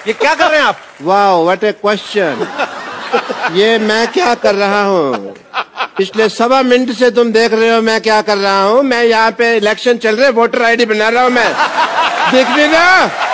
ये क्या कर रहे हैं आप? वाह, व्हाट ए क्वेश्चन। ये मैं क्या कर रहा हूँ? पिछले 1.25 मिनट से तुम देख रहे हो मैं क्या कर रहा हूँ। मैं यहाँ पे इलेक्शन चल रहे, वोटर आईडी बना रहा हूँ मैं। देख लेना।